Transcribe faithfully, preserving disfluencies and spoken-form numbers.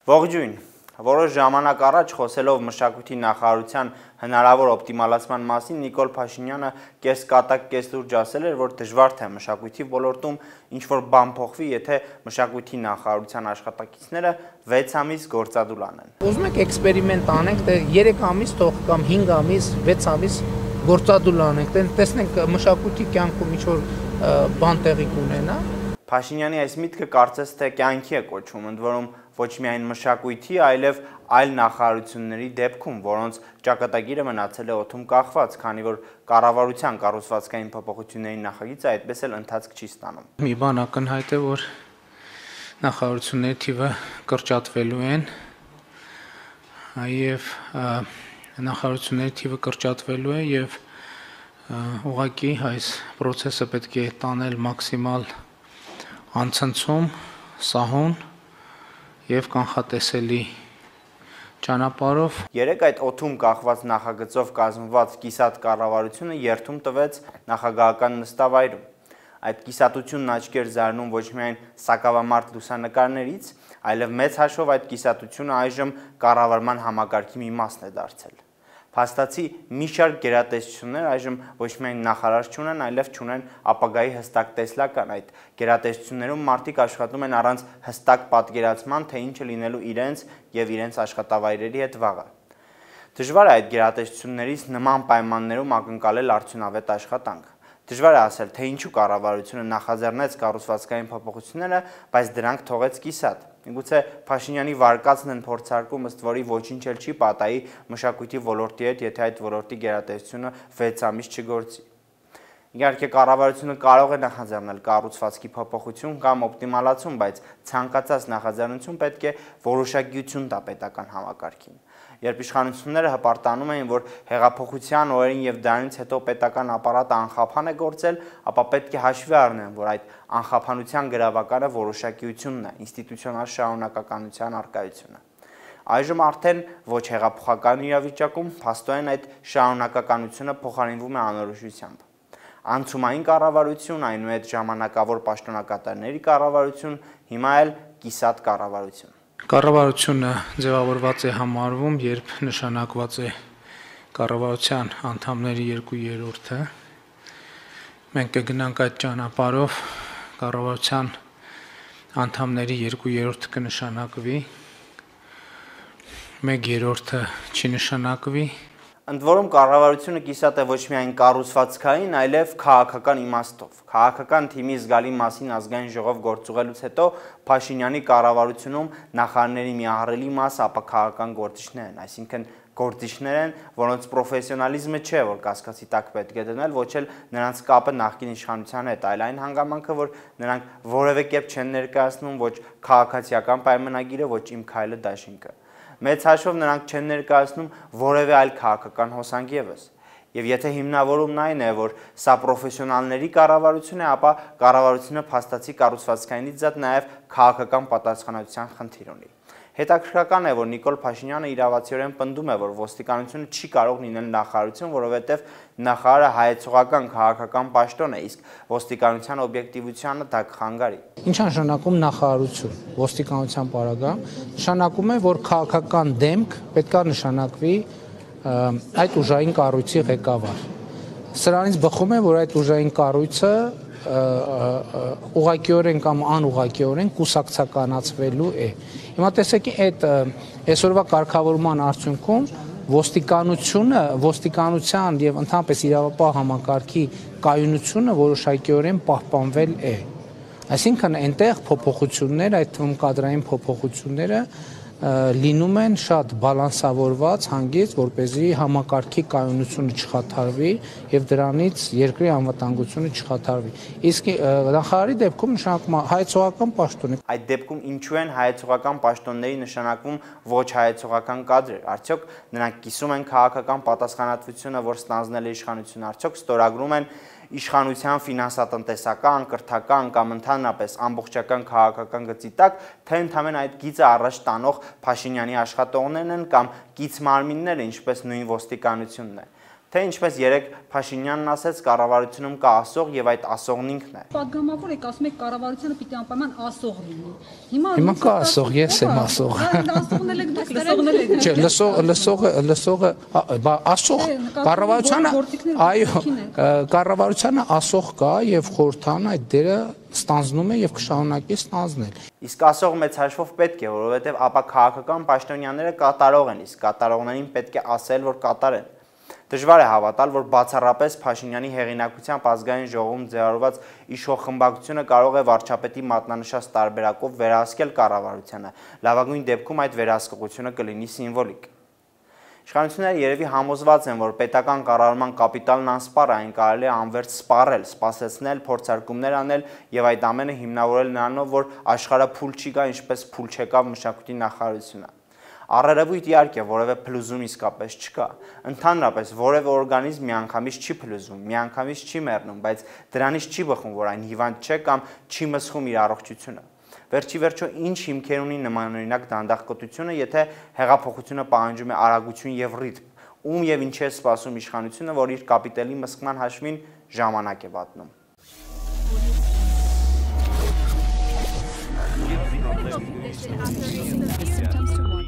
Ողջույն, որոշ ժամանակ առաջ խոսելով մշակույթի նախարարության հնարավոր օպտիմալացման մասին Նիկոլ Փաշինյանը կես կատակ կես լուրջ ասել էր, որ դժվար թե մշակույթի ոլորտում ինչ-որ բան փոխվի, եթե մշակույթի նախարարության աշխատակիցները վեց ամիս գործադուլ անեն։ Ուզում եք էքսպերիմենտ անենք, թե երեք ամիս թող կամ հինգ ամիս, վեց ամիս գործադուլ անենք, տեսնենք մշակույթի կյանքում ինչ-որ բան տեղի կունենա։ Փաշինյանի այս միտքը կարծես թե կյանքի է կոչվում, ընդ որում ոչ միայն մշակույթի, այլև այլ նախարարությունների դեպքում, որոնց ճակատագիրը մնացել է օդում կախված, քանի որ կառավարության կառուցվածքային փոփոխությունների նախագիծը այդպես էլ ընթացք չի ստանում։ Մի բան ակնհայտ է, որ նախարարությունների թիվը կրճատվելու են, եւ նախարարությունների թիվը կրճատվելու է եւ ուղղակի այս process-ը պետք է տանել մաքսիմալ անցնցում, սահուն եւ կանխատեսելի ճանապարհով։ Երեք այդ օդում կախված նախագծով կազմված կիսատ կառավարությունը երթում տվեց նախագահական նստավայրում։ Այդ կիսատությունն աչքի էր զարնում ոչ միայն սակավամարտ լուսանկարներից, այլև մեծ հաշվով այդ կիսատությունը այժմ կառավարման համակարգի մի մասն է դարձել։ Փաստացի մի շարք գերատեսչություններ այժմ ոչ միայն նախարար չունեն, այլև չունեն ապագայի հստակ տեսլական։ Այդ գերատեսչություններում մարդիկ աշխատում են առանց հստակ պատկերացման, թե ինչ է լինելու իրենց եւ իրենց աշխատավայրերի հետ վաղը։ Դժվար է այդ գերատեսչություններից նման պայմաններում ակնկալել արդյունավետ աշխատանք։ Դժվար է ասել, թե ինչու կառավարությունը նախաձեռնեց կառուցվածքային փոփոխությունները, բայց դրանք թողեց կիսատ։ Միգուցե Փաշինյանի վարկածն են փորձարկում, ըստ որի ոչինչ էլ չի պատահի մշակույթի ոլորտի հետ, եթե այդ ոլորտի գերատեսչությունը վեց ամիս չգործի։ Իհարկե կառավարությունը կարող է նախաձեռնել կառուցվածքի փոփոխություն կամ օպտիմալացում, բայց ցանկացած նախաձեռնություն պետք է որոշակիություն տա պետական համակարգին։ Երբ իշխանությունները հպարտանում էին, որ հեղափոխության օրերին եւ դրանից հետո պետական ապարատը անխափան է գործել, ապա պետք է հաշվի առնեն, որ այդ անխափանության գրավականը որոշակիությունն է, ինստիտուցիոնալ շարունակականության առկայությունը։ Այժմ արդեն ոչ հեղափոխական իրավիճակում փաստորեն այդ շարունակականությունը փոխարինվում է անորոշությամբ։ Անցումային կառավարություն, այնուհետ ժամանակավոր պաշտոնակատարների կառավարություն, հիմա էլ կիսատ կառավարություն։ Կառավարությունը ձևավորված է համարվում, երբ նշանակված է կառավարության անդամների երկու երրորդը։ Մենք կգնանք այդ ճանապարհով, կառավարության անդամների երկու երրորդը կնշանակվի, մեկ երրորդը չի նշանակվի։ Ընդ որում կառավարությունը կիսատ է ոչ միայն կառուցվածքային, այլև քաղաքական իմաստով։ Քաղաքական թիմի զգալի մասին ազգային ժողով գործուղելուց հետո Փաշինյանի կառավարությունում նախարարների մի ահռելի մասը ապա քաղաքական գործիչներ են, այսինքն գործիչներ են, որոնց պրոֆեսիոնալիզմը չէ, որ կասկածի տակ պետք է դնել, ոչ էլ նրանց կապը նախկին իշխանության հետ, այլ այն հանգամանքը, որ նրանք որևէ կերպ չեն ներկայացնում ոչ քաղաքացիական պայմանագիրը, ոչ իմ քայլը դաշինքը։ Մեծ հաշվով նրանք չեն ներկայացնում որևէ այլ քաղաքական հոսանք ևս։ Եվ եթե հիմնավորումն այն է, որ սա պրոֆեսիոնալների կառավարություն է, ապա կառավարությունը փաստացի կառուցվածքայինից զատ նաև քաղաքական պատասխանատվության խնդիր ունի։ Հետաքրքրական է, որ Նիկոլ Փաշինյանը իրավացիորեն պնդում է, որ ոստիկանությունը չի կարող լինել նախարարություն, որովհետև նախարարը հայեցողական քաղաքական պաշտոն է, իսկ ոստիկանության օբյեկտիվությանը դա կխանգարի։ Ինչ է նշանակում նախարարություն ոստիկանության պարագայում, նշանակում է, որ քաղաքական դեմք պետք է նշանակվի այդ ուժային կառույցի ղեկավար։ Սրանից բխում է, որ այդ ուժային կառույցը ուղղակիորեն կամ անուղղակիորեն կուսակցականացվելու է։ Հիմա տեսեք, այդ այսօրվա կարգավորման արդյունքում ոստիկանությունը, ոստիկանության եւ ընդհանրապես իրավապահ համակարգի կայունությունը որոշակիորեն պահպանվել է։ Այսինքն այնտեղ փոփոխություններ, այդ թվում կադրային փոփոխությունները լինում են շատ բալանսավորված, հանգիստ, որպեսզի համակարգի կայունությունը չխաթարվի եւ դրանից երկրի անվտանգությունը չխաթարվի։ Իսկ նախարարի դեպքում նշանակում է հայեցողական պաշտոն։ Այդ դեպքում ինչու են հայեցողական պաշտոնների նշանակվում ոչ հայեցողական կադրեր։ Արդյոք նրանք կիսում են քաղաքական պատասխանատվությունը, որ ստանձնել է իշխանությունը, արդյոք ստորագրում են իշխանության ֆինանսատնտեսական, կրթական կամ ընդհանրապես ամբողջական քաղաքական գծի տակ, թե ընդհանրեն այդ գիծը առաջ տանող Փաշինյանի աշխատողներն են կամ կից մարմինները, ինչպես նույն ոստիկանությունն է, թե ինչպես երեք Փաշինյանն ասեց, կառավարությունում կա ասող եւ այդ ասողն ինքն է։ Պատգամավոր եք ասում եք կառավարությունը պիտի անպայման ասող լինի։ Հիմա կա ասող, ես եմ ասող։ Ասողն եք դուք, լսողն եք։ Չէ, լսող, լսողը, լսողը, բա ասող կառավարությանը, այո, կառավարությանը ասող կա եւ խորհրդան այդ դերը ստանձնում է եւ կշարունակի ստանձնել։ Իսկ ասող մեծ հաշվով պետք է, որովհետեւ ապա քաղաքական պաշտոնյաները կատարող են, իսկ կատարողներին պետք է ասել, որ կատարեն։ Դժվար է հավատալ, որ բացառապես Փաշինյանի հեղինակությամբ ազգային ժողովում ձևավորված իշխող խմբակցությունը կարող է վարչապետի մատնանշած տարբերակով վերահսկել կառավարությանը։ Լավագույն դեպքում այդ վերահսկողությունը կլինի սիմվոլիկ։ Իշխանությունները երևի համոզված են, որ պետական կառավարման կապիտալն անսպառ է, այն կարելի է անվերջ սպառել, սպասեցնել, փորձարկումներ անել եւ այդ ամենը հիմնավորել նրանով, որ աշխարհը փուլ չի գա, ինչպես փուլ չեկավ մշակույթի նախարարությունը։ Առերևույթ իհարկե որևէ փլուզում իսկապես չկա։ Ընդհանրապես որևէ օրգանիզմ միանգամից չի փլուզում, միանգամից չի մեռնում, բայց դրանից չի բխում, որ այն հիվանդ չէ կամ չի մսխում իր առողջությունը։ Վերջի վերջո ինչ հիմքեր ունի նմանօրինակ դանդաղկոտությունը, եթե հեղափոխությունը պահանջում է արագություն եւ ռիթմ, ում եւ ինչի է սպասում իշխանությունը, որ իր կապիտալի մսկման հաշվին ժամանակ է վատնում։